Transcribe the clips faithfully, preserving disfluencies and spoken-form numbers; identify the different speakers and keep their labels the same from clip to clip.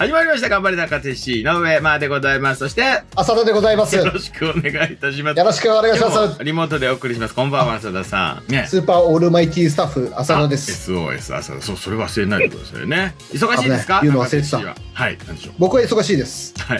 Speaker 1: 始まりました。頑張り中津市井上までございます。そして、
Speaker 2: 浅田でございます。
Speaker 1: よろしくお願いいたします。
Speaker 2: よろしくお願いします。
Speaker 1: リモートでお送りします。こんばんは、浅田さん。ね。
Speaker 2: スーパーオールマイティースタッフ、浅田です。
Speaker 1: エスオーエス、浅田。そう、それ忘れないでくださいね。忙しいですか？
Speaker 2: 言うの忘れてた。
Speaker 1: はい、なんでしょう。
Speaker 2: 僕は忙しいです。
Speaker 1: はい。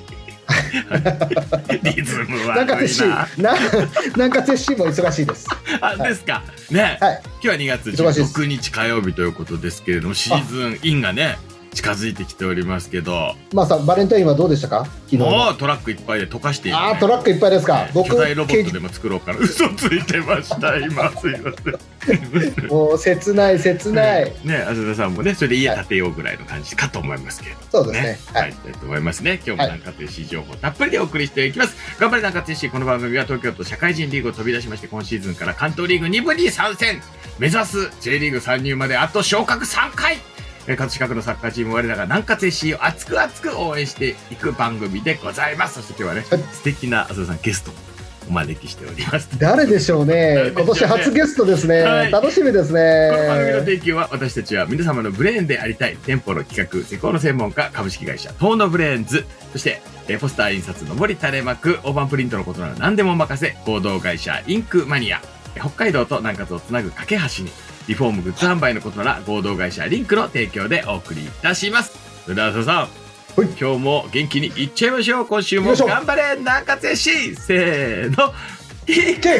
Speaker 1: リズムは
Speaker 2: なんか鉄心、なんか鉄心も忙しいです。
Speaker 1: あ、ですか。ね。今日はにがつじゅうろくにち火曜日ということですけれども、シーズンインがね、近づいてきておりますけど。
Speaker 2: まあさ、バレンタインはどうでしたか？昨日。
Speaker 1: もうトラックいっぱいで溶かしている。
Speaker 2: ああ、トラックいっぱいですか。
Speaker 1: 僕巨大ロボットでも作ろうかな。嘘ついてました。今すいません。
Speaker 2: もう切ない切ない。
Speaker 1: ね、浅田さんもね、それで家建てようぐらいの感じかと思いますけれど。
Speaker 2: そうですね。
Speaker 1: はい、いきたいと思いますね。今日も南葛市情報たっぷりでお送りしていきます。頑張れ南葛市。この番組は東京都社会人リーグを飛び出しまして、今シーズンから関東リーグに部に参戦。目指す ジェイ リーグ参入まであと昇格さんかい。葛飾区のサッカーチーム我らが南葛 エフシー を熱く熱く応援していく番組でございます。そして今日はね、はい、素敵な浅田さんゲストをお招きしております。
Speaker 2: 誰でしょうね。今年初ゲストですね。はい、楽しみですね。
Speaker 1: この番組の提供は私たちは皆様のブレーンでありたい店舗の企画施工の専門家株式会社東野ブレーンズ、そしてポスター印刷の森垂れ幕大判プリントのことなら何でもお任せ合同会社インクマニア、北海道と南葛をつなぐ架け橋にリフォームグッズ販売のことなら合同会社リンクの提供でお送りいたします。それでは浅田さん、はい、今日も元気にいっちゃいましょう。今週も頑張れ南葛 エフシー、せーのキック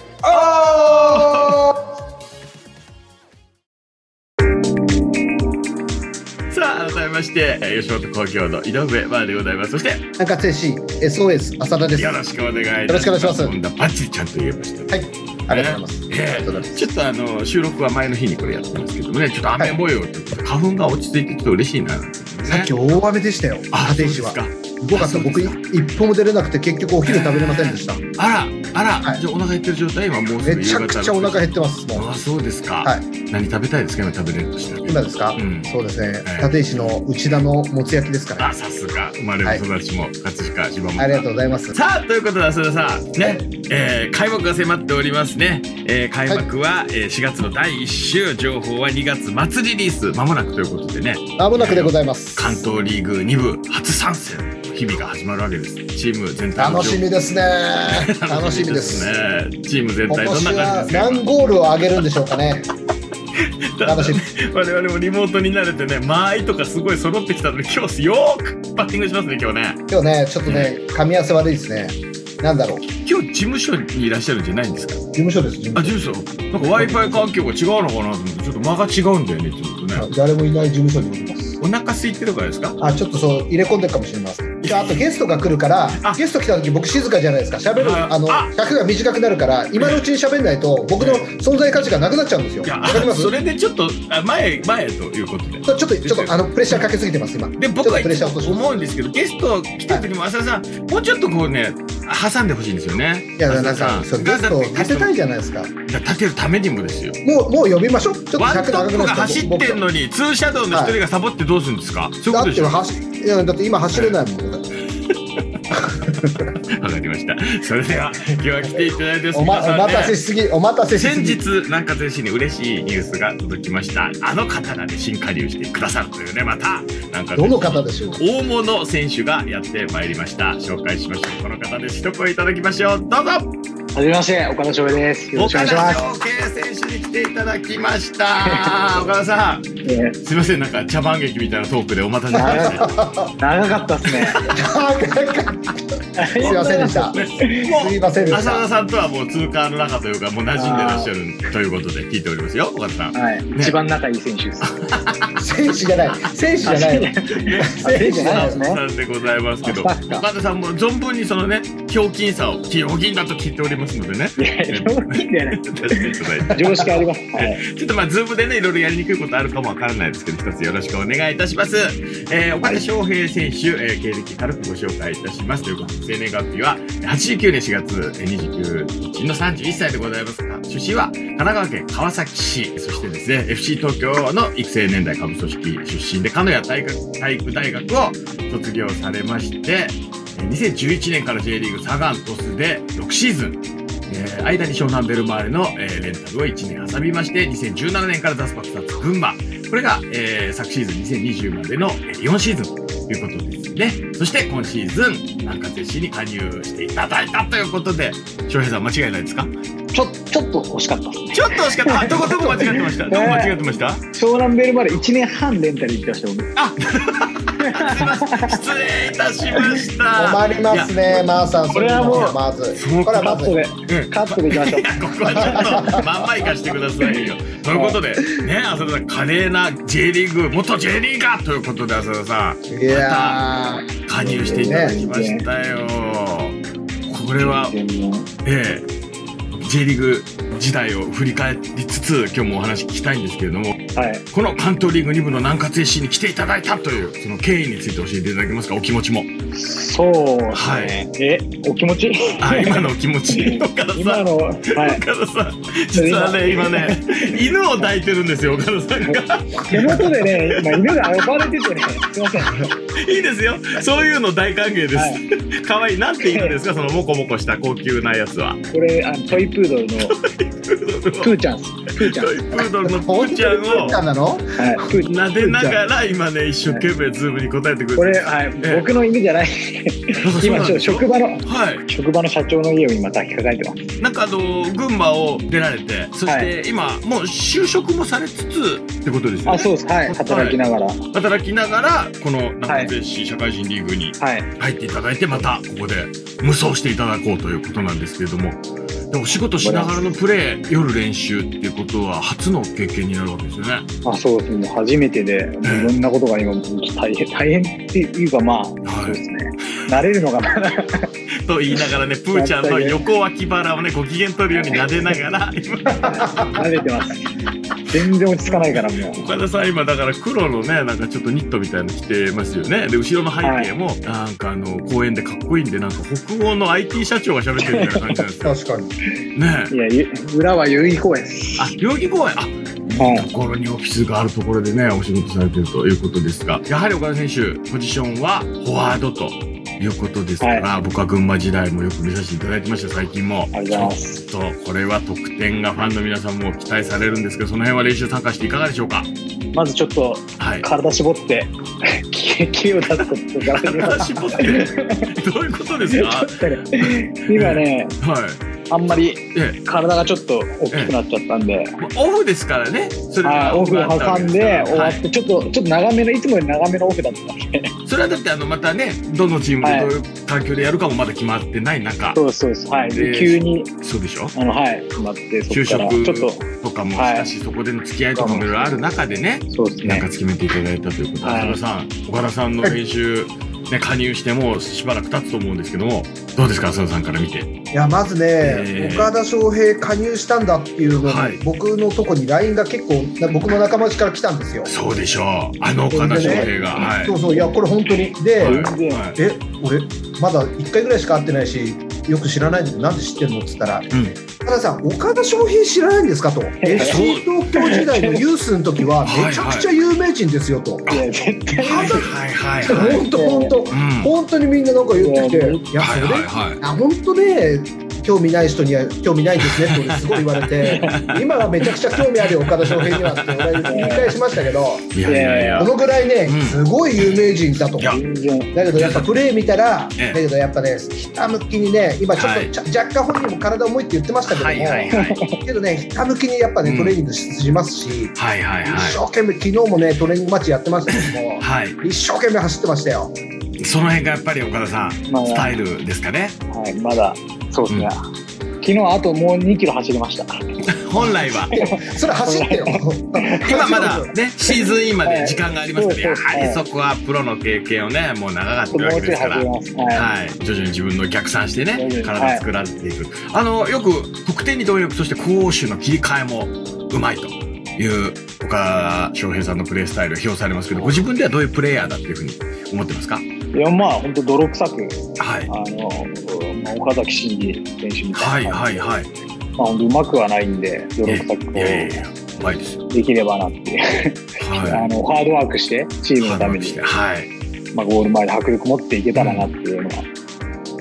Speaker 1: オー。さあ改めまして吉本興業の井上真でございます。そして
Speaker 2: 南葛 エフシー エスオーエス 浅田です。
Speaker 1: よろしくお願いいたします。
Speaker 2: よろしくお願いします。
Speaker 1: 今度はバッチリちゃんと言えました。
Speaker 2: はい、ありがとうございます。
Speaker 1: えー、ちょっとあの収録は前の日にこれやってますけどもね、ちょっと雨模様というか、はい、花粉が落ち着いてちょっと嬉しいな、ね、
Speaker 2: さっき大雨でしたよ。立石はすごかった。僕一歩も出れなくて結局お昼食べれませんでした。
Speaker 1: あらあら、はい、じゃあお腹減ってる状態今もうすぐ
Speaker 2: めちゃくちゃお腹減ってます。もう。
Speaker 1: あ、そうですか。
Speaker 2: はい。
Speaker 1: 何食べたいですか今食べれるとしたら。
Speaker 2: 今ですか。うん、そうですね。立石の内田のもつ焼きですから。
Speaker 1: あ、さすが生まれも育ちも葛飾柴又。
Speaker 2: ありがとうございます。
Speaker 1: さあということで浅田さんね、えー、開幕が迫っておりますね。えー、開幕は、はい、えー、しがつのだいいっ週、情報はにがつ末リリース、まもなくということでね。
Speaker 2: まもなくでございます。
Speaker 1: 関東リーグに部初参戦の日々が始まるわけです。チーム全体の
Speaker 2: 楽しみですね。楽しみです
Speaker 1: ね。チーム全体どんな感じですか？
Speaker 2: 何ゴールを上げるんでしょうかね。楽しみ。
Speaker 1: 我々もリモートに慣れてね、間合いとかすごい揃ってきたので、今日よーくバッティングしますね今日ね。
Speaker 2: 今日ね、ちょっとね、噛み合わせ悪いですね。なんだろう。
Speaker 1: 今日事務所にいらっしゃるんじゃないんですか？
Speaker 2: 事務所です。事
Speaker 1: 務所。あ、事務所。なんか Wi-Fi 環境が違うのかなと思って、ちょっと間が違うんだよね、ちょっとね。
Speaker 2: 誰もいない事務所におります。
Speaker 1: お腹空いてるからですか？
Speaker 2: あ、ちょっとそう入れ込んでるかもしれません。あとゲストが来るから、ゲスト来た時僕静かじゃないですか。喋るあの尺が短くなるから、今のうちに喋んないと僕の存在価値がなくなっちゃうんですよ。わかります？
Speaker 1: それでちょっと前前ということで。
Speaker 2: ちょっとちょっとあのプレッシャーかけすぎてます今。
Speaker 1: で僕は思うんですけど、ゲスト来た時も浅田さんもうちょっとこうね挟んでほしいんですよね。
Speaker 2: いやなんかそうゲストを立てたいじゃないですか。
Speaker 1: 立てるためにもですよ。
Speaker 2: もうもう呼びましょう。ちょっと
Speaker 1: 尺長くなって走ってんのにツーシャドウの一人がサボってどうするんですか？
Speaker 2: だって走いやだって今走れないもん。
Speaker 1: わかりました。それでは今日は来ていただいて、
Speaker 2: お待たせしすぎ、お待たせしすぎ。
Speaker 1: 先日南葛 エフシー に嬉しいニュースが届きました。あの方がね新加入してくださるというね、またなんか
Speaker 2: どの方でしょう。
Speaker 1: 大物選手がやってまいりました。紹介しましょう。この方です。一声いただきましょう。どうぞ。
Speaker 3: はじめまして、岡田翔平です。よろしくお願いします。
Speaker 1: 岡田翔平選手に来ていただきました。岡田さん、えー、すいません、なんか茶番劇みたいなトークでお待たせしました。
Speaker 3: 長かったですね。
Speaker 2: すいませんでした。すいませんでした。
Speaker 1: 浅田さんとはもう通過の中というか、もう馴染んでらっしゃるということで聞いておりますよ、岡田さん。
Speaker 3: はい、ね、一番仲いい選手です。
Speaker 2: 選手じゃない、選手じゃない。
Speaker 3: 選手じゃないですね。
Speaker 1: なんでございますけど、岡田さんも存分にそのね、ひょうきんさをひょうきんだと聞いておりますのでね。
Speaker 3: いや、ひょうきんじゃない。常識あります。はい、
Speaker 1: ちょっとまあズームでね、いろいろやりにくいことあるかもわからないですけど、一つよろしくお願いいたします。えー、岡田翔平選手、えー、経歴軽くご紹介いたしますということで、生年月日ははちじゅうきゅうねんしがつにじゅうくにちのさんじゅういっさいでございますが、出身は神奈川県川崎市、そしてですね エフシー 東京の育成年代下部組織出身で、鹿屋体育体育大学を卒業されまして、にせんじゅういちねんから J リーグサガン鳥栖でろくシーズン、えー、間に湘南ベルマーレの、えー、レンタルをいちねん挟みまして、にせんじゅうななねんからザスパクサツ群馬、 これが、えー、昨シーズンにせんにじゅうまでのよんシーズンということですね。そして今シーズン、南葛 エフシー に加入していただいたということで、翔平さん間違いないですか？
Speaker 3: ちょ、ちょっと惜しかったですね。
Speaker 1: ちょっと惜しかった。あ、どこどこ間違ってました。どこ間違ってました？
Speaker 3: 湘南ベルまでいちねんはんレンタル行ってました、僕。
Speaker 1: あ失礼いたしました。
Speaker 2: 困りますね、マーさん。
Speaker 3: これはもう、
Speaker 2: まず。
Speaker 3: これはカットで、うん、カットでいきましょう。
Speaker 1: いや、ここはちょっと、まんまいかしてくださいよ。ということで、ね、浅田さん、華麗な J リーグ、元 J リーガーということで、浅田さん。
Speaker 2: いや
Speaker 1: ー、加入していただきましたよ。これは、ええ。J リーグ時代を振り返りつつ今日もお話聞きたいんですけれども、はい、この関東リーグに部の南葛 エフシー に来ていただいたというその経緯について教えていただけますか？お気持ちも。
Speaker 3: そうですね、はい、えお気持ち
Speaker 1: あ今のお気持ち岡田さん
Speaker 3: 今の、はい、
Speaker 1: 岡田さん実はね今ね犬を抱いてるんですよ岡田さんが
Speaker 3: 手元でね今犬が呼ばれててねすいません
Speaker 1: いいですよそういうの大歓迎です、はい、かわいいなんて犬ですかそのモコモコした高級なやつは。
Speaker 3: これあのトイプードルのプーちゃんプーちゃん
Speaker 1: トイプードルのプーちゃんを撫でながら今ね一生懸命ズームに答えてくれて
Speaker 3: これ、はい、僕の犬じゃない今ちょっと職場の、はい、職場の社長の家を今抱きかかえてます。
Speaker 1: なんかあの群馬を出られてそして今もう就職もされつつってことですよね。
Speaker 3: あそうですはい働きながら、はい、
Speaker 1: 働きながらこの南葛 エフシー 社会人リーグに入っていただいてまたここで無双していただこうということなんですけれどもお仕事しながらのプレー夜練習っていうことは初の経験になるわけですよね。
Speaker 3: あそうですね初めてで、えー、いろんなことが今大変大変っていうかまあ、はい、そうですね慣れるのがまだ
Speaker 1: と言いながらねプーちゃんの横脇腹をねご機嫌取るように撫でながら
Speaker 3: 撫でてます全然落ち着かないからもう
Speaker 1: 岡田さん今だから黒のねなんかちょっとニットみたいなの着てますよね。で後ろの背景も、はい、なんかあの公園でかっこいいんでなんか北欧の アイティー 社長が喋ってるみたいな感じなんですよ
Speaker 2: 確かに
Speaker 1: ね
Speaker 3: えいや裏は代々木公園です
Speaker 1: あ代々木公園あいいところにオフィスがあるところでねお仕事されてるということですがやはり岡田選手ポジションはフォワードということですから、はい、僕は群馬時代もよく見させていただいてました最近も
Speaker 3: ありがとうございます
Speaker 1: ちょっとこれは得点がファンの皆さんも期待されるんですけどその辺は練習参加していかがでしょうか。
Speaker 3: まずちょっと体絞って、はい、気を出すことから
Speaker 1: 体絞ってどういうことですか
Speaker 3: 今ね、
Speaker 1: はい
Speaker 3: あんまり体がちょっと大きくなっちゃったんで、え
Speaker 1: え、オフですからね
Speaker 3: それはオフ挟んで終わって、はい、ちょっとちょっと長めのいつもより長めのオフだったんで
Speaker 1: それはだってあのまたねどのチームでどういう環境でやるかもまだ決まってない中、
Speaker 3: はい、そうそうですはいで急に
Speaker 1: そうでしょ
Speaker 3: あのはい決まって
Speaker 1: 就職ちょっととかもしたし、はい、そこでの付き合いとかもいろいろある中でね
Speaker 3: そうですね
Speaker 1: なんか決めていただいたということで、はい、岡田さん岡田さんの練習ね、加入してもしばらく経つと思うんですけどもどうですか浅田さんから見て。
Speaker 2: いやまずね、えー、岡田翔平加入したんだっていうのに、はい、僕のとこに ライン が結構僕の仲間内から来たんですよ。
Speaker 1: そうでしょうあの岡田翔平が、ねはい、
Speaker 2: そうそういやこれ本当にで、はいはい、え俺まだいっかいぐらいしか会ってないしよく知らないんだけどなんで知ってんのっつったら、うん、岡田さん岡田翔平知らないんですかと エフシー 東京時代のユースの時はめちゃくちゃ有名人ですよと。
Speaker 3: いや絶対
Speaker 2: 本当本当本当にみんななんか言ってきていやそれ、はいはいはい、あ本当ね興味ない人には興味ないですねって俺すごい言われて今はめちゃくちゃ興味あるよ岡田翔平にはって俺言い返しましたけど
Speaker 1: いやいやいや
Speaker 2: このぐらいね、うん、すごい有名人だとだけどやっぱプレー見たらだけどやっぱねひたむきにね今ちょっと、はい、若干本人も体重いって言ってましたけども、はいはいはい、けどねひたむきにやっぱねトレーニングしますし、うんはいはいはい、一生懸命昨日もねトレーニングマッチやってましたけども、はい、一生懸命走ってましたよ。
Speaker 1: その辺がやっぱり岡田さん、まあ、スタイルですかね。
Speaker 3: はいまだそうですね、うん、昨日あともうにキロ走りました
Speaker 1: 本来は
Speaker 2: それ走ってよ
Speaker 1: 今まだねシーズンインまで時間がありますから、はい、やはりそこはプロの経験をねもう長かったわけですから、はいはい、徐々に自分の逆算してね体作られていく、はい、あのよく得点に貪欲そして攻守の切り替えもうまいという岡田翔平さんのプレースタイルを評されますけどご自分ではどういうプレイヤーだっていうふうに思ってますか。
Speaker 3: いやまあ本当泥臭く、
Speaker 1: はい、
Speaker 3: あの、まあ、岡崎慎司選手みたいな
Speaker 1: はいはいはい
Speaker 3: まあ本当うまくはないんで泥臭くこうできればなって、はい、あのハードワークしてチームのために、はいまあ、ゴール前で迫力持っていけたらなっていうのは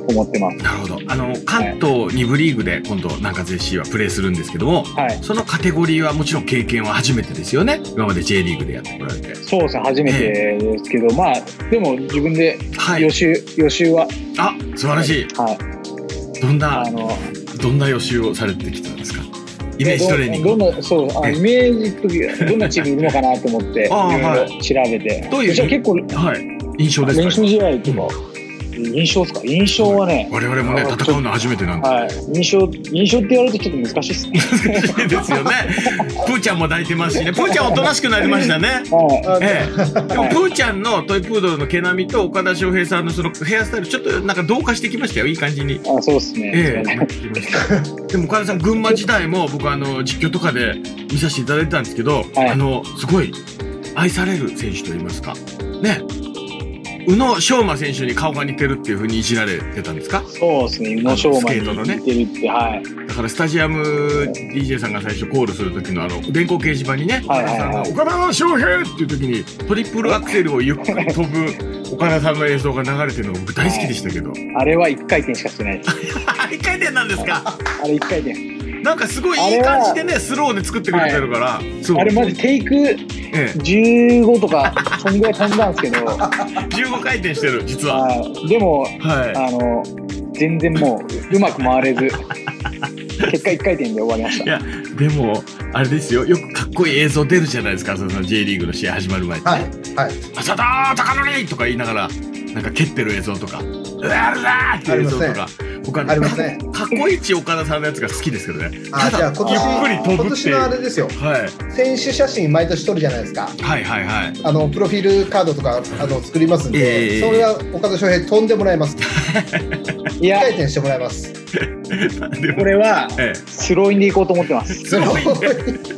Speaker 3: 思ってます。
Speaker 1: なるほど。あの、関東に部リーグで今度、南葛 エフシー はプレーするんですけども、はい、そのカテゴリーはもちろん経験は初めてですよね。今まで J リーグでやってこられて。
Speaker 3: そうですね、初めてですけど、えー、まあ、でも自分で予習、はい、予習は。
Speaker 1: あ、素晴らしい。
Speaker 3: はい。
Speaker 1: どんな、あの、どんな予習をされてきたんですか？イメージトレーニング。
Speaker 3: どんな、そう、あ、イメージとき、どんなチームいるのかなと思って、いろいろ調べて。
Speaker 1: どういう、
Speaker 3: 結構、
Speaker 1: はい、印象ですか？
Speaker 3: 練習試合とか。印象ですか？印象はね、
Speaker 1: 我々もね戦うの初めてなんで、
Speaker 3: はい、印象印象って言われるとちょっと難しいですね。
Speaker 1: 難しいですよね。プーちゃんも抱いてますしね。プーちゃんおとなしくなりましたね。はい、ええ、でもプーちゃんのトイプードルの毛並みと岡田翔平さんのそのヘアスタイルちょっとなんか同化してきましたよ。いい感じに。
Speaker 3: あ、そうですね。
Speaker 1: ええ、でも岡田さん群馬時代も僕あの実況とかで見させていただいてたんですけど、はい、あのすごい愛される選手といいますかね。宇野昌磨選手に顔が似てるっていう風にいじられてたんですか？
Speaker 3: そうですね、宇野昌磨に似てるって、ね、はい。
Speaker 1: だからスタジアム ディージェー さんが最初コールする時のあの電光掲示板にね、岡田さんが岡田翔平っていう時にトリプルアクセルをゆっくり飛ぶ岡田さんの映像が流れてるのが僕大好きでしたけど、はい、
Speaker 3: あれはいっかい転しかしてないです。
Speaker 1: いっかい転なんですか？
Speaker 3: あれいっかい転。
Speaker 1: なんかすごいいい感じでねスローで作ってくれてるから、はい、
Speaker 3: あれマジテイクじゅうごとかそんぐらい飛んだんですけど
Speaker 1: じゅうごかい転してる実は、
Speaker 3: はい、でも、はい、あの全然もううまく回れず結果いっかい転で終わりました。
Speaker 1: いやでもあれですよ、よくかっこいい映像出るじゃないですか、その J リーグの試合始まる前に、ね、はいはい、浅田貴則とか言いながらなんか蹴ってる映像とかうわるだーっていう映像とか、僕はね、かっこいいち岡田さんのやつが好きですけどね。
Speaker 2: あ、じゃあ今年今年のあれですよ、はい、選手写真毎年撮るじゃないですか。
Speaker 1: はいはいはい。
Speaker 2: あのプロフィールカードとかあの作りますんで、えー、それは岡田翔平飛んでもらいます。いや、回転してもらいます。
Speaker 3: これはスローインでいこうと思ってます。スローイン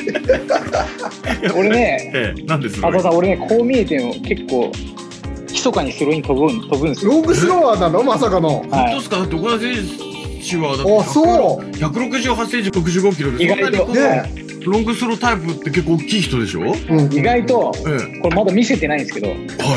Speaker 3: 俺ね、ええ、なんでスローイン？あとさ、俺ね、こう見えても結構密かにスローイン飛ぶん飛ぶんですよ。
Speaker 2: ロングスローワーなのまさかの。
Speaker 1: 本当ですか？だって岡田選手はだって
Speaker 2: あ、そう。
Speaker 1: ひゃくろくじゅうはちセンチろくじゅうごキロで、
Speaker 3: 意外と
Speaker 1: ね、ロングスロータイプって結構大きい人でしょ？
Speaker 3: うん、意外と、ええ、これまだ見せてないんですけど、はい、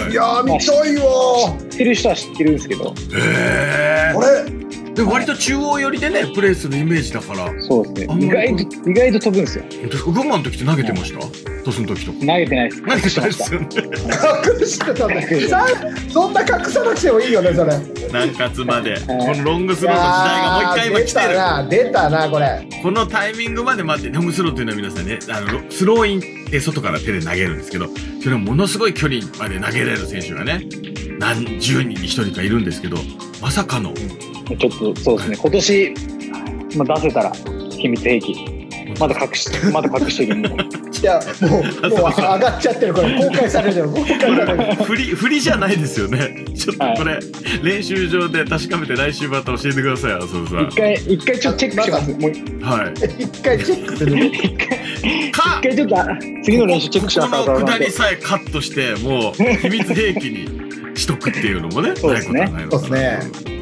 Speaker 2: いやー見たいわ。
Speaker 3: 知ってる人は知ってるんですけど。
Speaker 1: へー。あれ？でも割と中央寄りでねプレーするイメージだから。
Speaker 3: そうですね。意外と意外と飛ぶんですよ。
Speaker 1: 群馬の時って投げてました？トスの時とか。
Speaker 3: 投げてないです。
Speaker 1: 投げてないですよね。
Speaker 2: 隠してたんだけど。そんな隠さなくてもいいよねそれ。
Speaker 1: 南葛までこのロングスローの時代がもう一回今来てる。
Speaker 2: 出たな出たなこれ。
Speaker 1: このタイミングまで待って、ロングスローというのは皆さんね、あのスローインで外から手で投げるんですけど、それはものすごい距離まで投げれる選手がね何十人に一人かいるんですけど、まさかの。
Speaker 3: ちょっとそうですね、今年、まあ、出せたら秘密兵器まだ隠してまだ隠してるんで。
Speaker 2: いやもうもう上がっちゃってる、これ公開されるよ。公開される。
Speaker 1: 振り振りじゃないですよね。ちょっとこれ、はい、練習場で確かめて来週また教えてください。浅田さん。
Speaker 3: 一回一回ちょっとチェックします。もう
Speaker 1: はい。
Speaker 2: 一回チェックする。一回
Speaker 3: 一回ちょっと次の練習チェックします。
Speaker 1: この下りさえカットしてもう秘密兵器にしとくっていうのもね。
Speaker 3: そうですね。
Speaker 2: そうですね。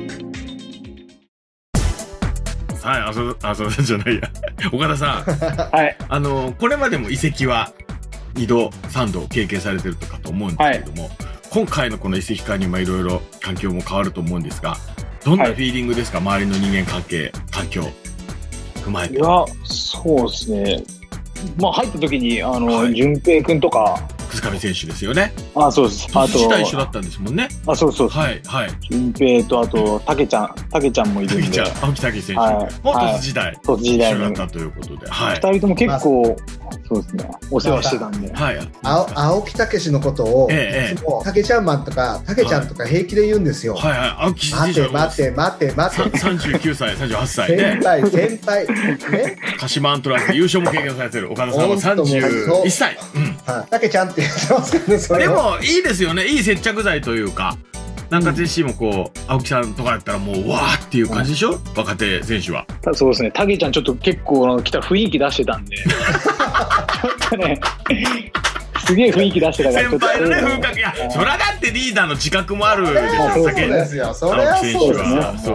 Speaker 1: はい、あそ、あそじゃないや。岡田さん。
Speaker 3: はい。
Speaker 1: あの、これまでも移籍はにど、さんど経験されてるとかと思うんですけれども、はい、今回のこの移籍会にもいろいろ環境も変わると思うんですが、どんなフィーリングですか、はい、周りの人間関係、環境、踏まえて。
Speaker 3: いや、そうですね。まあ入った時に、あの、淳、はい、平君とか、
Speaker 1: 藤上選手ですよね。
Speaker 3: あ、そうです。
Speaker 1: あと時代一緒だったんですもんね。
Speaker 3: あ、そうそう。
Speaker 1: はいはい。
Speaker 3: 淳平とあとたけちゃん、たけちゃんもいるんで。
Speaker 1: たけちゃん、青木たけ選手。はい。もう鳥栖時代。
Speaker 3: 鳥栖時代
Speaker 1: 一緒だったということで。はい。
Speaker 3: 二人とも結構、そうですね。お世話してたんで。
Speaker 1: はい。
Speaker 2: 青木たけしのことを、
Speaker 1: ええ、
Speaker 2: たけちゃんマンとか、たけちゃんとか平気で言うんですよ。
Speaker 1: はいはい。青木
Speaker 2: 待て待て待て待て。
Speaker 1: 三十九歳、三十八歳
Speaker 2: 先輩先輩。ね。
Speaker 1: 鹿島アントラーズで優勝も経験されてる岡田さんは三十一歳。うん。
Speaker 2: たけちゃんって言ってますからね。
Speaker 1: でもいいですよね、いい接着剤というか、南葛 エフシー もこう青木さんとかやったらもうわーっていう感じでしょ、うん、若手選手は。
Speaker 3: そうですね、たけちゃんちょっと結構来た雰囲気出してたんでちょっとねすげえ雰囲気出してたから
Speaker 1: 先輩のね風格、いやそりゃだってリーダーの自覚もあるでしょ。
Speaker 2: そうですよ、それはそうですね。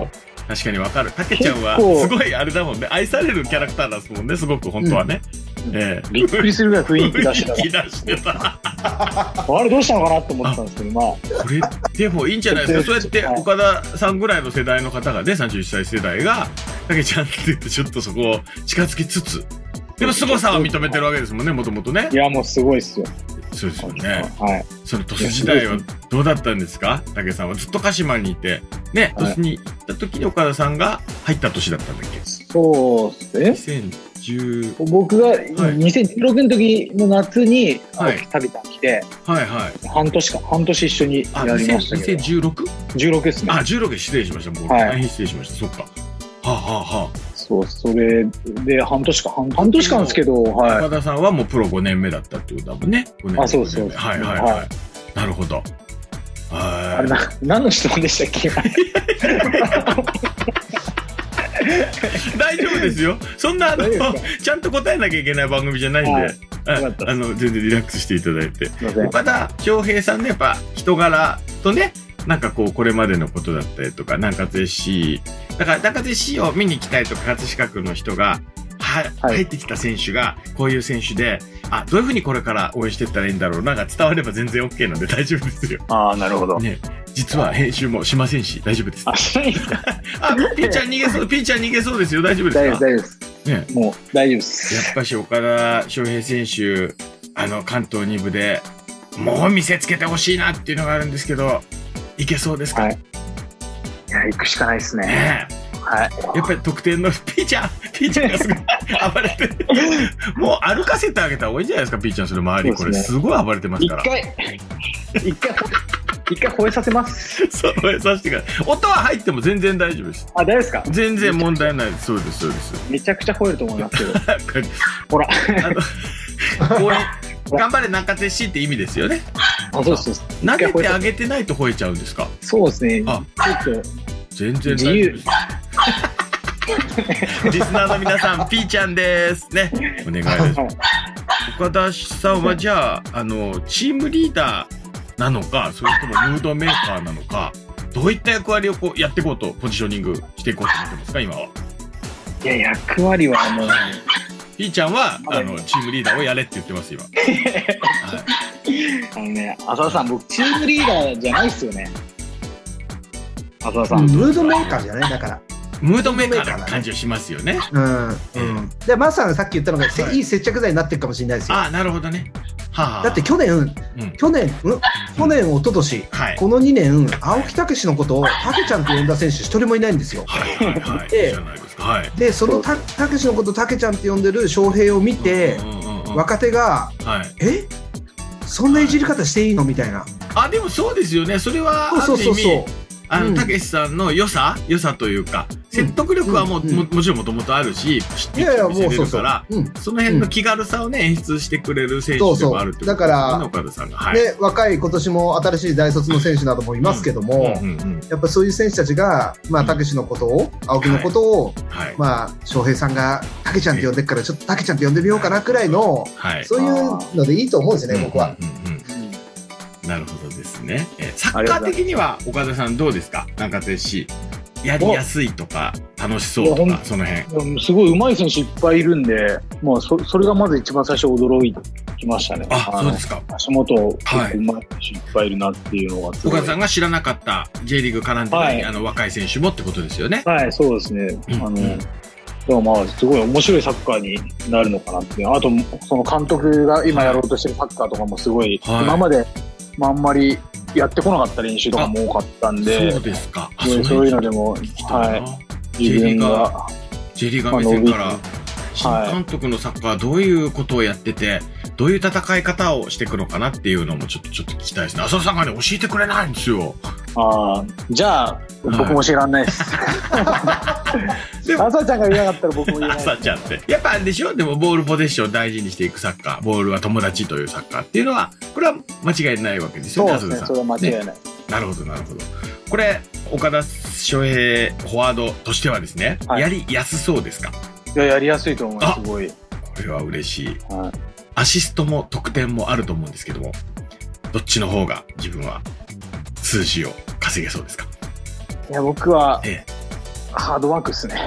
Speaker 1: 確かにわかる。たけちゃんはすごいあれだもんね。愛されるキャラクターなんですもんね。すごく本当はね。
Speaker 3: うん、ええ、びっくりするぐらい雰囲気出してた。
Speaker 1: 雰囲気出してた。
Speaker 3: あれどうしたのかなと思ったんですけど、まあ。
Speaker 1: これでもいいんじゃないですか。そうやって岡田さんぐらいの世代の方がね、さんじゅういっさい世代がたけちゃんって言ってちょっとそこを近づきつつ、でも凄さは認めてるわけですもんね、もともとね。
Speaker 3: いやもうすごいっすよ。
Speaker 1: そうですよね。
Speaker 3: はい。
Speaker 1: その鳥栖時代はどうだったんですか？武さんはずっと鹿島にいて、ね、鳥栖に行った時に岡田さんが入った年だったんだっけ？
Speaker 3: そうですね。
Speaker 1: にせんじゅう
Speaker 3: 僕がにせんじゅうろくの時の夏に
Speaker 1: はい、
Speaker 3: たけちゃん来て、
Speaker 1: はいはい。
Speaker 3: 半年か、半年一緒にやりましたけど。
Speaker 1: にせんじゅうろく？
Speaker 3: じゅうろくですね。
Speaker 1: あ、じゅうろく失礼しました。もう大変失礼しました。そっか。はあ、はあはあ、
Speaker 3: そう、それで半年か、半, 半年間ですけど、はい。
Speaker 1: 岡田さんはもうプロごねんめだったってことだもんね。ごねん
Speaker 3: あ、そうそう。
Speaker 1: はいはいはい。はい、なるほど。
Speaker 3: あれな、何の質問でしたっけ？
Speaker 1: 大丈夫ですよ。そんなあのちゃんと答えなきゃいけない番組じゃないんで、はい、あ, あの全然リラックスしていただいて。岡田翔平さんのやっぱ人柄とね、なんかこうこれまでのことだったりとか、南葛 エフシー だから南葛 エフシー を見に行きたいとか、葛飾区の人がは、はい、入ってきた選手がこういう選手で、あ、どういうふうにこれから応援していったらいいんだろうなが伝われば全然 OK なんで大丈夫ですよ。
Speaker 3: ああ、なるほど。
Speaker 1: ね、実は編集もしませんし大丈夫です。
Speaker 3: あ、しないですか。
Speaker 1: あ、ピーちゃん逃げそう、ピーちゃん逃げそうですよ。大丈夫ですか？
Speaker 3: 大丈夫、大丈夫です。ね、もう大丈夫です。
Speaker 1: やっぱし岡田翔平選手、あの関東に部でもう見せつけてほしいなっていうのがあるんですけど、いけそうですか？はい、
Speaker 3: いや、行くしかないですね。
Speaker 1: ね、はい。やっぱり得点のピーちゃん、ピーちゃんがすごい暴れて、もう歩かせてあげた方がいいんじゃないですか、ピーちゃん、それ周り、これすごい暴れてますから。
Speaker 3: 一回、一回、一回吠えさせます。
Speaker 1: そう、吠えさせてください。音は入っても全然大丈夫です。
Speaker 3: あ、大丈夫ですか？
Speaker 1: 全然問題ないです。そうです、そうです。
Speaker 3: めちゃくちゃ吠えると思いますけど。ほら。
Speaker 1: あの、応援、頑張れ中手しって意味ですよね。
Speaker 3: あ、そうそう。
Speaker 1: 投げてあげてないと吠えちゃうんですか？
Speaker 3: そうですね。
Speaker 1: あ、
Speaker 3: ちょっと。
Speaker 1: 全然大丈夫です。リスナーの皆さん、ピーちゃんですね。お願いします。岡田さんはじゃあ、あのチームリーダーなのか、それともムードメーカーなのか、どういった役割をこうやっていこうとポジショニングしていこうと思ってますか、今は？
Speaker 3: いや、役割はもう
Speaker 1: ピーちゃんはあのチームリーダーをやれって言ってます今。はい、
Speaker 3: あのね、浅田さん、僕チームリーダーじゃないっすよね。浅田さん、
Speaker 2: ムードメーカーじゃないだから。
Speaker 1: ムードメーカーな感じはしますよね。
Speaker 2: うん。うん。で、マスさんがさっき言ったのが、はい、いい接着剤になってるかもしれないですよ。
Speaker 1: ああ、なるほどね。はあ、だ
Speaker 2: って去年、うん、去年、うん、去年、一昨年、はい、このにねん、青木武のことをたけちゃんと呼んだ選手一人もいないんですよ。はいはいはい。で、はい、でそのたけしのことたけちゃんって呼んでる翔平を見て、若手が、はい、えそんないじり方していいのみたいな。
Speaker 1: あ、でもそうですよね。それはある意味、そうそうそうそう、あの、たけしさんの良さ良さというか、説得力はもう、もちろんもともとあるし、知ってる見せれるから、その辺の気軽さをね、演出してくれる選手でもあるってことですね。だから、岡田さんが。
Speaker 2: で、若い、今年も新しい大卒の選手などもいますけども、やっぱそういう選手たちが、まあ、たけしのことを、青木のことを、まあ、翔平さんが、たけちゃんって呼んでるから、ちょっとたけちゃんって呼んでみようかなくらいの、そういうのでいいと思うんですよね、僕は。
Speaker 1: なるほどですね。えサッカー的には岡田さんどうですか？なんかですし、やりやすいとか楽しそうとかその辺。
Speaker 3: すごい上手い選手いっぱいいるんで、まあそそれがまず一番最初驚きましたね。
Speaker 1: あ、そうですか。
Speaker 3: 足元上手い選手いっぱいいるなっていうのが。
Speaker 1: 岡田さんが知らなかった J リーグ絡んでない、はい、あの若い選手もってことですよね。
Speaker 3: はい、そうですね。うん、あの。うんでもまあすごい面白いサッカーになるのかなっていう。あとその監督が今やろうとしてるサッカーとかもすごい、はい、今までまあ、あんまりやってこなかった練習とかも多かったんで、
Speaker 1: そうですか。
Speaker 3: そういうのでも、はい、自分が
Speaker 1: J リーガー目線から新監督のサッカーどういうことをやってて、どういう戦い方をしていくのかなっていうのもちょっとちょっと聞きたいですね。浅田さんがね教えてくれないんですよ。
Speaker 3: ああ、じゃあ僕も知らないです。でも朝ちゃんが言えなかったら僕も言えない。
Speaker 1: 朝ちゃんってやっぱあれでしょ。でもボールポゼッションを大事にしていくサッカー、ボールは友達というサッカーっていうのはこれは間違いないわけですよね。
Speaker 3: そうですね。それは間違いない。ね、
Speaker 1: なるほどなるほど。これ岡田翔平フォワードとしてはですね、はい、やりやすそうですか？
Speaker 3: いや、やりやすいと思います。すごい。
Speaker 1: これは嬉しい。
Speaker 3: はい、
Speaker 1: アシストも得点もあると思うんですけども、どっちの方が自分は数字を稼げそうですか？
Speaker 3: いや、僕は、
Speaker 1: ええ、
Speaker 3: ハードワークっすね。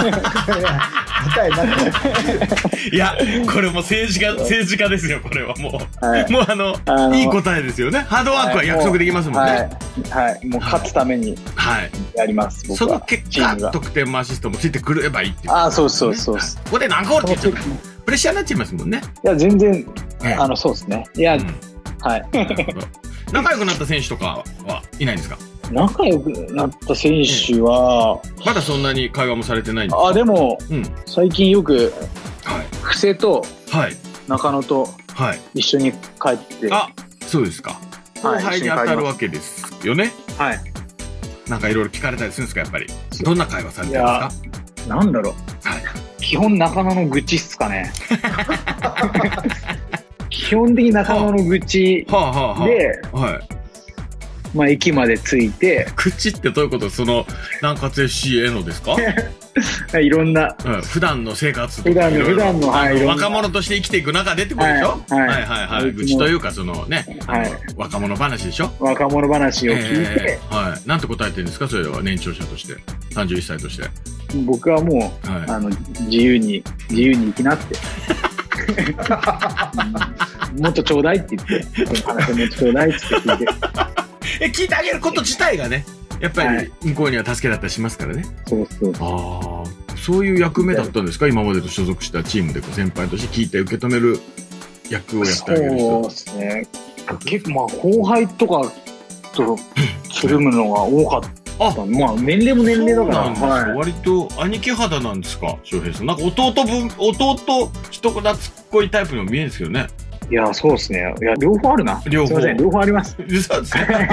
Speaker 1: いや、これも政治家、政治家ですよ、これはもう。はい、もうあの、あのいい答えですよね。ハードワークは約束できますもんね。
Speaker 3: はい。はい、もう勝つために、はい。やります、僕は。
Speaker 1: その結果、得点もアシストもついてくればいいっていう、
Speaker 3: ね。ああ、そうそうそうそ
Speaker 1: う。ここで何ゴールって言っちゃう。プレッシャーになっちゃいますもんね。
Speaker 3: いや、全然、あの、そうですね。いや、うん、はい。
Speaker 1: 仲良くなった選手とかはいないんですか？
Speaker 3: 仲良くなった選手は、
Speaker 1: うん、まだそんなに会話もされてないんですか？
Speaker 3: あ、でも、うん、最近よく、はい、布施と中野と一緒に帰って、
Speaker 1: はい、あ、そうですか。後輩に当たるわけですよね。
Speaker 3: はい。
Speaker 1: なんかいろいろ聞かれたりするんですか、やっぱり。どんな会話されてるんです
Speaker 3: か？なんだろう。はい。基本中野の愚痴っすかね。基本的に中野の愚痴で、はあはあはあ、はい。まあ、駅まで着いて。
Speaker 1: 口ってどういうこと？その、南葛 エフシー へのですか？
Speaker 3: いろんな、
Speaker 1: うん。普段の生活とか。
Speaker 3: 普段の、普段の、はい。
Speaker 1: 若者として生きていく中でってことでしょ？はい、はい、はいはい。愚痴というか、そのね、はい、若者話でしょ？
Speaker 3: 若者話を聞いて。
Speaker 1: えー、はい。なんて答えてるんですか？それは年長者として。さんじゅういっさいとして。
Speaker 3: 僕はもう、はい、あの、自由に、自由に生きなって。もっとちょうだいって言って、話もっとちょうだいって言って。
Speaker 1: え、聞いてあげること自体がね、やっぱり向こうには助けだったりしますからね。
Speaker 3: そうそう。
Speaker 1: ああ、そういう役目だったんですか？今までと所属したチームで先輩として聞いて受け止める役をやってあげる人。
Speaker 3: そうですね。結構まあ後輩とかとつるむのが多かった。あ、まあ年齢も年齢だから。
Speaker 1: そうなんですか、はい、割と兄貴肌なんですか、翔平さん。なんか弟分、弟人懐っこいタイプにも見えるんですけどね。
Speaker 3: いや、そうですね。いや、両方あるな。
Speaker 1: 両方。
Speaker 3: すいません、両方あります。
Speaker 1: そうですね。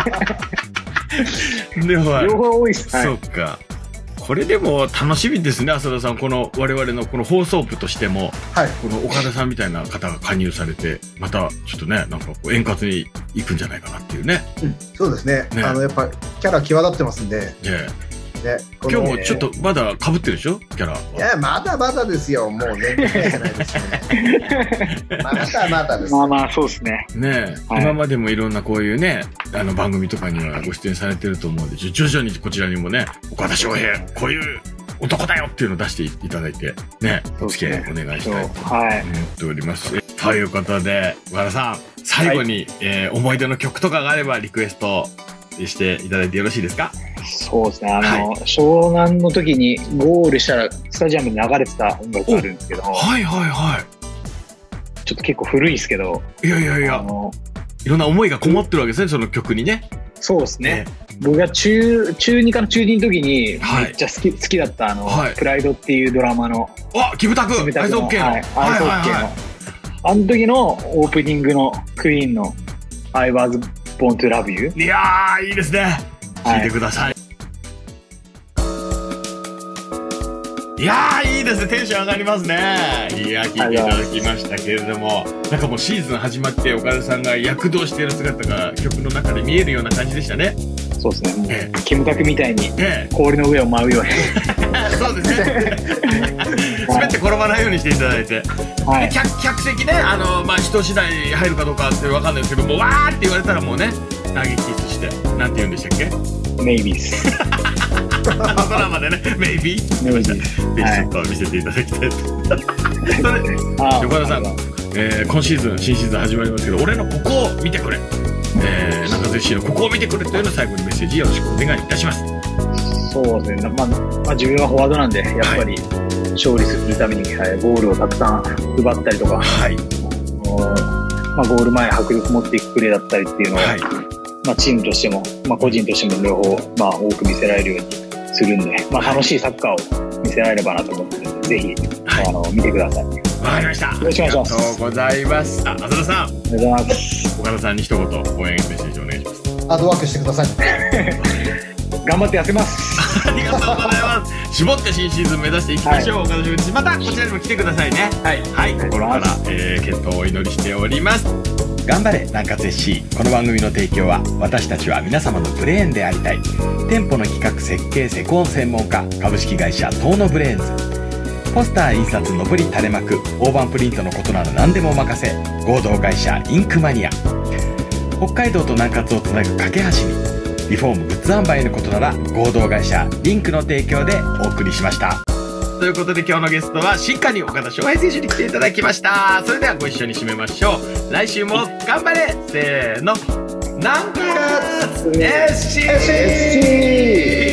Speaker 1: 両方ある。
Speaker 3: 両方多いっす。
Speaker 1: そうか。これでも楽しみですね、浅田さん。この我々のこの放送部としても、はい、この岡田さんみたいな方が加入されて、またちょっとね、なんかこう円滑にいくんじゃないかなっていうね。
Speaker 2: うん、そうですね。ね、あのやっぱキャラ際立ってますんで。ね
Speaker 1: ね、今日もちょっとまだ被ってるでしょ、キャラは。
Speaker 2: いや、まだまだですよ。もう全然じゃないですね。まだまだです。
Speaker 3: まあまあ、そうですね。
Speaker 1: ね、はい、今までもいろんなこういうね、あの番組とかにはご出演されてると思うんで、徐々にこちらにもね、岡田翔平、こういう男だよっていうのを出していただいて、ね、お付き合いお願いしたいと思っております。はい、ということで、岡田さん、最後に、はい、えー、思い出の曲とかがあればリクエストしていただいてよろしいですか？
Speaker 3: そうですね。あの、はい、湘南の時にゴールしたらスタジアムで流れてた音楽があるんですけど。
Speaker 1: はいはいはい。
Speaker 3: ちょっと結構古いですけど。
Speaker 1: いやいやいや。あのいろんな思いがこもってるわけですね、その曲にね。
Speaker 3: そうですね。えー、僕が中、中にから中にの時にめっちゃ好き、はい、好きだったあの、はい、プライドっていうドラマの。
Speaker 1: あ、キムタクアイスホッケーの。
Speaker 3: はい、アイスホッケーの。あの時のオープニングのクイーンの I was born to love you。
Speaker 1: いやー、いいですね。聞いてください。はい、いやー、いいですね。テンション上がりますね。いやー、聞いていただきましたけれども、なんかもうシーズン始まって岡田さんが躍動している姿が曲の中で見えるような感じでしたね。
Speaker 3: そうですね。もう、ええ、キムタクみたいに氷の上を舞うように。
Speaker 1: そうですね。滑って転ばないようにしていただいて。はい、で 客, 客席ね、あの、まあ、人次第入るかどうかって分かんないですけども、わーって言われたらもうね、投げキスして、なんて言うんでしたっけ？
Speaker 3: メイビース。
Speaker 1: ドラマでね、メイビー。メイビー。ぜひちょっと見せていただきたいと。それ、横田さん、えー、今シーズン、新シーズン始まりますけど、俺のここを見てくれ。えー、中津市のここを見てくれというのを最後にメッセージよろしくお願いいたします。
Speaker 3: そうですね。まあ、まあ、自分はフォワードなんで、やっぱり勝利するために、はい、ゴールをたくさん奪ったりとか、はい、まあ、ゴール前迫力持っていくプレーだったりっていうのを、はい、まあ、チームとしても、まあ、個人としても両方、まあ、多く見せられるようにするんで、まあ、楽しいサッカーを見せられればなと思ってるので、ぜひ、はい、あの見てください。
Speaker 1: わかりました。よろしくお願いします。ありがとうございます。あ、浅田さん。ありがとうございます。岡田さんに一言応援メッセージお願いします。
Speaker 2: ハードワークしてください。
Speaker 3: 頑張って痩せます。
Speaker 1: ありがとうございます。絞って新シーズン目指していきましょう。はい、岡田准一、またこちらにも来てくださいね。はい。はい。心から、えー、健闘をお祈りしております。頑張れ南葛 エフシー。この番組の提供は、私たちは皆様のブレーンでありたい。店舗の企画設計施工専門家、株式会社東野ブレーンズ。ポスター印刷のぼり垂れ幕、大判プリントのことなら何でもお任せ。合同会社インクマニア。北海道と南葛をつなぐ架け橋にリフォームグッズ販売のことなら合同会社リンクの提供でお送りしました。ということで今日のゲストは新加入岡田翔平選手に来ていただきました。それではご一緒に締めましょう。来週も頑張れせーの、ナンバーエスシー